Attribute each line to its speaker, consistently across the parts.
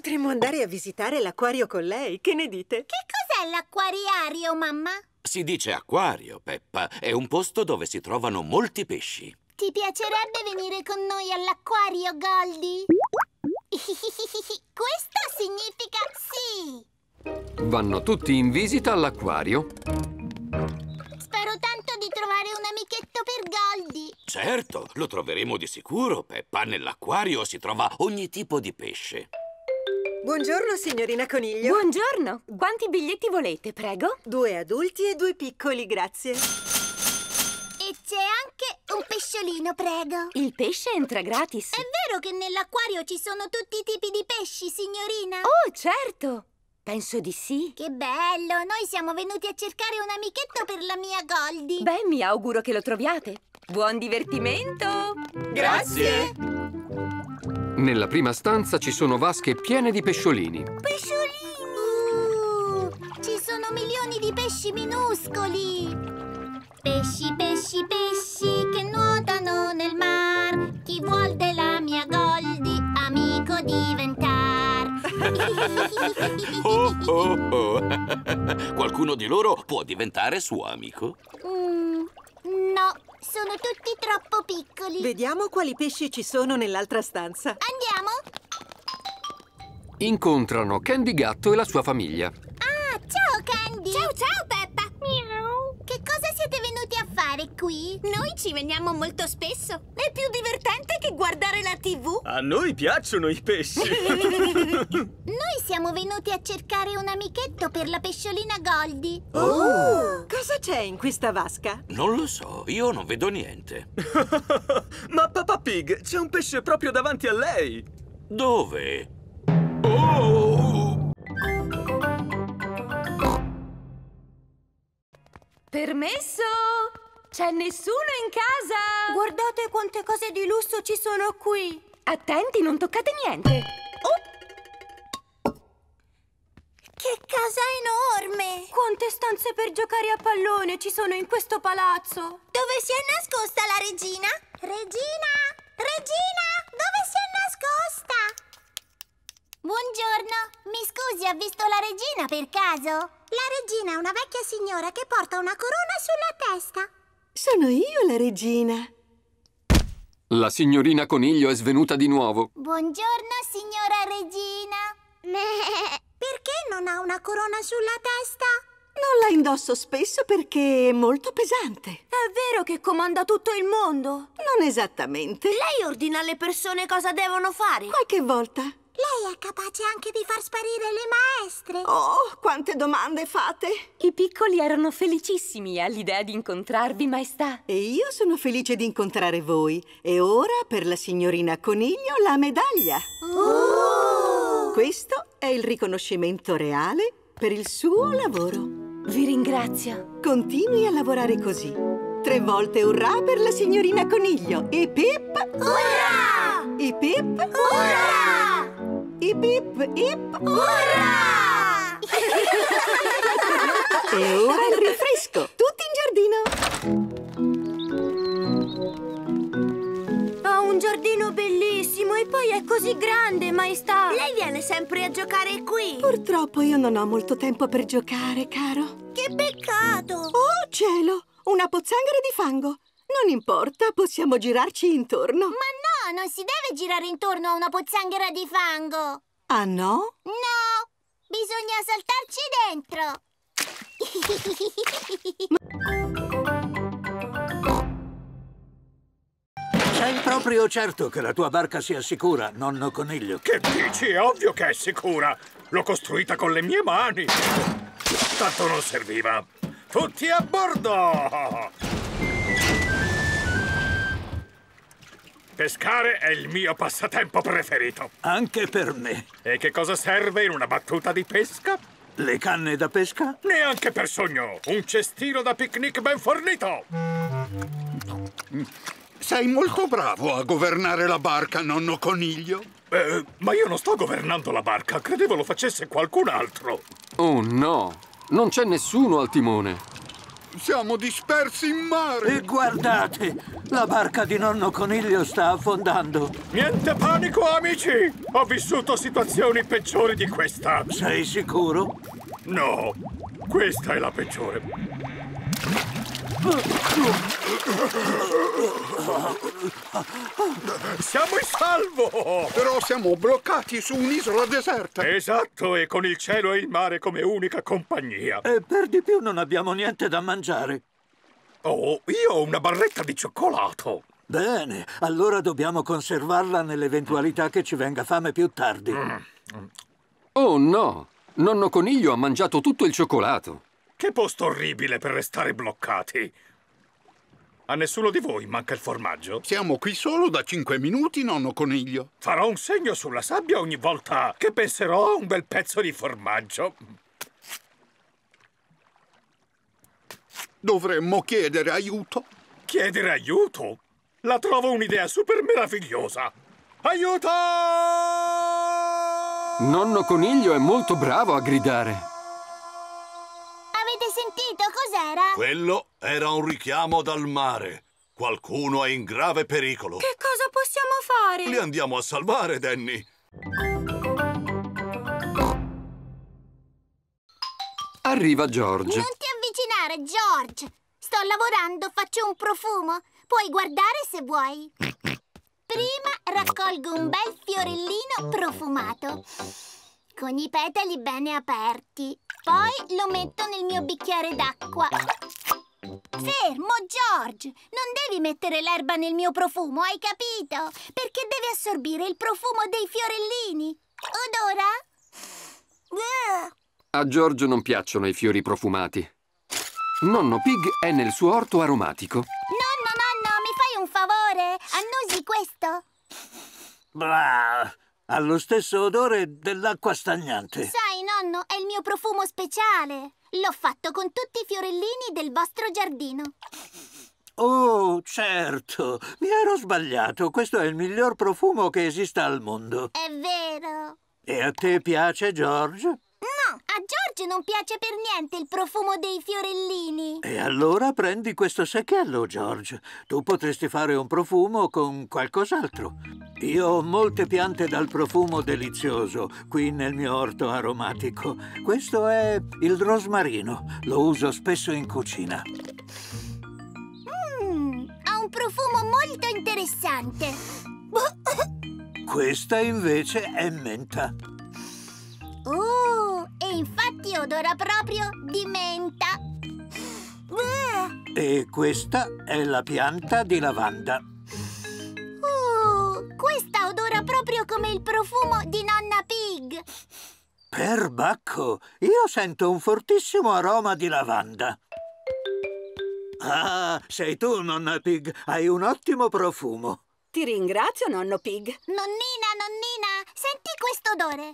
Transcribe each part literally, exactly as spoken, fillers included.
Speaker 1: Potremmo andare a visitare l'acquario con lei, che ne dite?
Speaker 2: Che cos'è l'acquariario, mamma?
Speaker 3: Si dice acquario, Peppa. È un posto dove si trovano molti pesci.
Speaker 2: Ti piacerebbe venire con noi all'acquario, Goldie? Questo significa sì!
Speaker 4: Vanno tutti in visita all'acquario.
Speaker 2: Spero tanto di trovare un amichetto per Goldie.
Speaker 3: Certo, lo troveremo di sicuro, Peppa. Nell'acquario si trova ogni tipo di pesce.
Speaker 1: Buongiorno, signorina Coniglio.
Speaker 5: Buongiorno. Quanti biglietti volete, prego?
Speaker 1: Due adulti e due piccoli, grazie.
Speaker 2: E c'è anche un pesciolino, prego.
Speaker 5: Il pesce entra gratis.
Speaker 2: È vero che nell'acquario ci sono tutti i tipi di pesci, signorina?
Speaker 5: Oh, certo. Penso di sì.
Speaker 2: Che bello! Noi siamo venuti a cercare un amichetto per la mia Goldie.
Speaker 5: Beh, mi auguro che lo troviate. Buon divertimento!
Speaker 3: Grazie!
Speaker 4: Nella prima stanza ci sono vasche piene di pesciolini.
Speaker 2: Pesciolini! Uh, ci sono milioni di pesci minuscoli. Pesci, pesci, pesci che nuotano nel mar. Chi vuol della mia Goldie amico diventar?
Speaker 3: Oh, oh, oh. Qualcuno di loro può diventare suo amico?
Speaker 2: Mm, no, sono tutti troppo piccoli.
Speaker 1: Vediamo quali pesci ci sono nell'altra stanza.
Speaker 2: Andiamo?
Speaker 4: Incontrano Candy Gatto e la sua famiglia.
Speaker 2: Ah, ciao Candy! Ciao, ciao Peppa! Miau! Che cosa siete venuti a fare qui?
Speaker 6: Noi ci veniamo molto spesso. È più divertente che guardare la tivù.
Speaker 7: A noi piacciono i pesci.
Speaker 2: Noi siamo venuti a cercare un amichetto per la pesciolina Goldie.
Speaker 1: Oh! Cosa c'è in questa vasca?
Speaker 3: Non lo so, io non vedo niente.
Speaker 7: Ma Peppa Pig, c'è un pesce proprio davanti a lei.
Speaker 3: Dove? Oh!
Speaker 5: Permesso? C'è nessuno in casa?
Speaker 6: Guardate quante cose di lusso ci sono qui.
Speaker 5: Attenti, non toccate niente.
Speaker 6: Oh! Che casa enorme! Quante stanze per giocare a pallone ci sono in questo palazzo? Dove si è nascosta la regina?
Speaker 2: Regina! Regina! Dove si è nascosta? Buongiorno, mi scusi, ha visto la regina per caso? La regina è una vecchia signora che porta una corona sulla testa.
Speaker 1: Sono io la regina.
Speaker 4: La signorina Coniglio è svenuta di nuovo.
Speaker 2: Buongiorno, signora regina. Perché non ha una corona sulla testa?
Speaker 1: Non la indosso spesso perché è molto pesante.
Speaker 6: È vero che comanda tutto il mondo?
Speaker 1: Non esattamente.
Speaker 6: Lei ordina alle persone cosa devono fare?
Speaker 1: Qualche volta.
Speaker 2: Lei è capace anche di far sparire le maestre.
Speaker 1: Oh, quante domande fate!
Speaker 5: I piccoli erano felicissimi all'idea di incontrarvi, maestà.
Speaker 1: E io sono felice di incontrare voi. E ora, per la signorina Coniglio, la medaglia.
Speaker 2: Oh!
Speaker 1: Questo è il riconoscimento reale per il suo lavoro.
Speaker 5: Vi ringrazio.
Speaker 1: Continui a lavorare così. Tre volte urrà per la signorina Coniglio. Ip ip!
Speaker 2: Urrà!
Speaker 1: Ip ip!
Speaker 2: Urrà!
Speaker 1: Ip ip ip!
Speaker 2: Urrà!
Speaker 1: E ora il rinfresco! Tutti in giardino!
Speaker 6: Ha un giardino bellissimo e poi è così grande, maestà. Lei viene sempre a giocare qui.
Speaker 1: Purtroppo io non ho molto tempo per giocare, caro.
Speaker 6: Che peccato!
Speaker 1: Oh, cielo! Una pozzanghera di fango! Non importa, possiamo girarci intorno.
Speaker 2: Ma no, non si deve girare intorno a una pozzanghera di fango.
Speaker 1: Ah, no?
Speaker 2: No, bisogna saltarci dentro.
Speaker 8: Sei proprio certo che la tua barca sia sicura, nonno Coniglio?
Speaker 9: Che dici? È ovvio che è sicura. L'ho costruita con le mie mani. Tanto non serviva. Tutti a bordo! Pescare è il mio passatempo preferito.
Speaker 8: Anche per me.
Speaker 9: E che cosa serve in una battuta di pesca?
Speaker 8: Le canne da pesca?
Speaker 9: Neanche per sogno. Un cestino da picnic ben fornito.
Speaker 10: Sei molto bravo a governare la barca, nonno Coniglio.
Speaker 9: Eh, ma io non sto governando la barca. Credevo lo facesse qualcun altro.
Speaker 4: Oh no, non c'è nessuno al timone.
Speaker 10: Siamo dispersi in mare!
Speaker 8: E guardate! La barca di nonno Coniglio sta affondando!
Speaker 9: Niente panico, amici! Ho vissuto situazioni peggiori di questa!
Speaker 8: Sei sicuro?
Speaker 9: No, questa è la peggiore! Siamo in salvo!
Speaker 10: Però siamo bloccati su un'isola deserta!
Speaker 9: Esatto, e con il cielo e il mare come unica compagnia!
Speaker 8: E per di più non abbiamo niente da mangiare!
Speaker 9: Oh, io ho una barretta di cioccolato!
Speaker 8: Bene, allora dobbiamo conservarla nell'eventualità che ci venga fame più tardi.
Speaker 4: Oh no! Nonno Coniglio ha mangiato tutto il cioccolato!
Speaker 9: Che posto orribile per restare bloccati! A nessuno di voi manca il formaggio?
Speaker 10: Siamo qui solo da cinque minuti, nonno Coniglio.
Speaker 9: Farò un segno sulla sabbia ogni volta che penserò a un bel pezzo di formaggio.
Speaker 10: Dovremmo chiedere aiuto.
Speaker 9: Chiedere aiuto? La trovo un'idea super meravigliosa! Aiuto!
Speaker 4: Nonno Coniglio è molto bravo a gridare.
Speaker 2: Avete sentito cos'era?
Speaker 11: Quello era un richiamo dal mare. Qualcuno è in grave pericolo.
Speaker 6: Che cosa possiamo fare?
Speaker 11: Li andiamo a salvare, Danny.
Speaker 4: Arriva George.
Speaker 2: Non ti avvicinare, George! Sto lavorando, faccio un profumo. Puoi guardare se vuoi. Prima raccolgo un bel fiorellino profumato, con i petali bene aperti. Poi lo metto nel mio bicchiere d'acqua. Fermo, George! Non devi mettere l'erba nel mio profumo, hai capito? Perché deve assorbire il profumo dei fiorellini. Odora? Uh.
Speaker 4: A George non piacciono i fiori profumati. Nonno Pig è nel suo orto aromatico.
Speaker 2: Nonno, nonno, mi fai un favore? Annusi questo?
Speaker 8: Blah! Ha lo stesso odore dell'acqua stagnante.
Speaker 2: Sai, nonno, è il mio profumo speciale. L'ho fatto con tutti i fiorellini del vostro giardino.
Speaker 8: Oh, certo! Mi ero sbagliato. Questo è il miglior profumo che esista al mondo.
Speaker 2: È vero.
Speaker 8: E a te piace, George?
Speaker 2: No, a George non piace per niente il profumo dei fiorellini.
Speaker 8: E allora prendi questo secchiello, George. Tu potresti fare un profumo con qualcos'altro. Io ho molte piante dal profumo delizioso qui nel mio orto aromatico. Questo è il rosmarino. Lo uso spesso in cucina.
Speaker 2: Mm, ha un profumo molto interessante.
Speaker 8: Questa invece è menta.
Speaker 2: Uh, e infatti odora proprio di menta. Uh.
Speaker 8: E questa è la pianta di lavanda.
Speaker 2: Uh, questa odora proprio come il profumo di Nonna Pig.
Speaker 8: Perbacco, io sento un fortissimo aroma di lavanda. Ah, sei tu, Nonna Pig. Hai un ottimo profumo.
Speaker 5: Ti ringrazio, nonno Pig.
Speaker 2: Nonnina, nonnina, senti questo odore.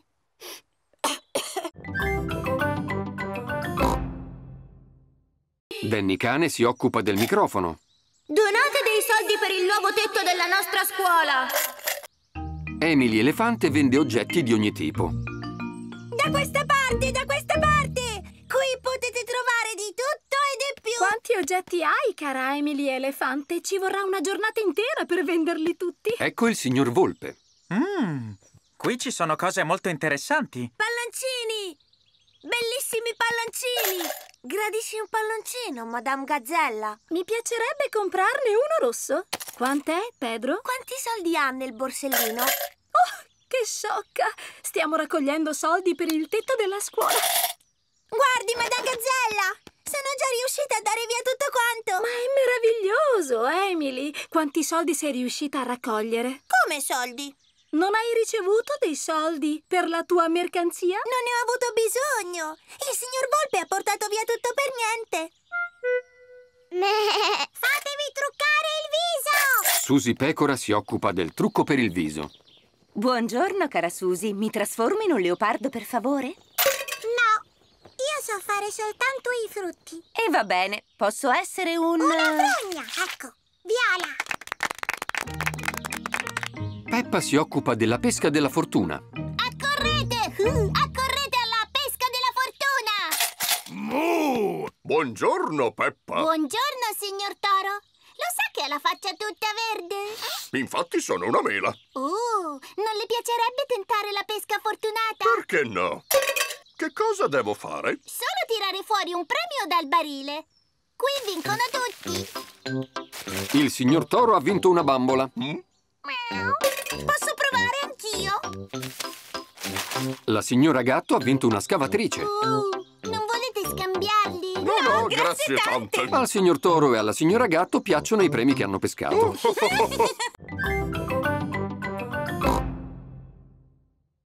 Speaker 4: Danny Cane si occupa del microfono.
Speaker 6: Donate dei soldi per il nuovo tetto della nostra scuola.
Speaker 4: Emily Elefante vende oggetti di ogni tipo.
Speaker 6: Da questa parte, da questa parte! Qui potete trovare di tutto e di più.
Speaker 12: Quanti oggetti hai, cara Emily Elefante? Ci vorrà una giornata intera per venderli tutti.
Speaker 4: Ecco il signor Volpe.
Speaker 7: Mmm, qui ci sono cose molto interessanti.
Speaker 6: Pallancini! Bellissimi pallancini! Gradisci un palloncino, Madame Gazzella?
Speaker 12: Mi piacerebbe comprarne uno rosso. Quant'è, Pedro?
Speaker 6: Quanti soldi ha nel borsellino?
Speaker 12: Oh, che sciocca! Stiamo raccogliendo soldi per il tetto della scuola.
Speaker 6: Guardi, Madame Gazzella! Sono già riuscita a dare via tutto quanto!
Speaker 12: Ma è meraviglioso, Emily! Quanti soldi sei riuscita a raccogliere?
Speaker 6: Come soldi?
Speaker 12: Non hai ricevuto dei soldi per la tua mercanzia?
Speaker 6: Non ne ho avuto bisogno! Il signor Volpe ha portato via tutto per niente! Fatevi truccare il viso!
Speaker 4: Susie Pecora si occupa del trucco per il viso.
Speaker 5: Buongiorno, cara Susie. Mi trasformo in un leopardo, per favore?
Speaker 2: No, io so fare soltanto i frutti.
Speaker 5: E va bene, posso essere un...
Speaker 2: Una fragna, ecco, viola.
Speaker 4: Peppa si occupa della pesca della fortuna.
Speaker 2: Accorrete! Uh, accorrete alla pesca della fortuna!
Speaker 9: Mu!
Speaker 13: Buongiorno, Peppa.
Speaker 2: Buongiorno, signor Toro. Lo sa che ha la faccia tutta verde?
Speaker 13: Infatti sono una mela.
Speaker 2: Uh, non le piacerebbe tentare la pesca fortunata?
Speaker 13: Perché no? Che cosa devo fare?
Speaker 2: Solo tirare fuori un premio dal barile. Qui vincono tutti.
Speaker 4: Il signor Toro ha vinto una bambola.
Speaker 13: Mm?
Speaker 2: Posso provare anch'io?
Speaker 4: La signora Gatto ha vinto una scavatrice.
Speaker 2: Uh, non volete scambiarli?
Speaker 13: No, no, no grazie, grazie tante.
Speaker 4: Al signor Toro e alla signora Gatto piacciono i premi che hanno pescato.